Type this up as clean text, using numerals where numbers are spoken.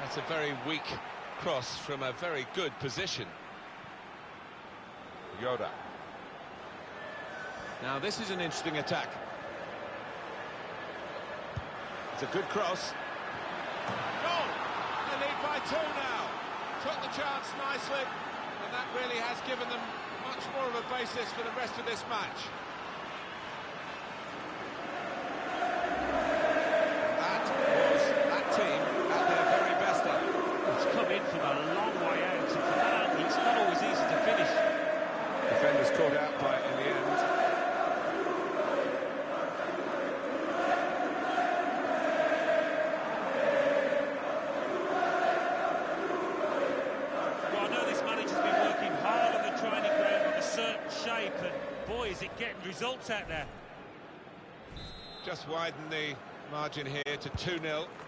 That's a very weak cross from a very good position. Yoda. Now this is an interesting attack. It's a good cross. Goal! They lead by 2 now. Took the chance nicely, and that really has given them much more of a basis for the rest of this match. That was that team at their very best. It's come in from a long way out, and from that angle, it's not always easy to finish. Defenders caught out by it in the end. Well, I know this manager's been working hard on the training ground on a certain shape, and boy, is it getting results out there. Just widen the margin here to 2-0.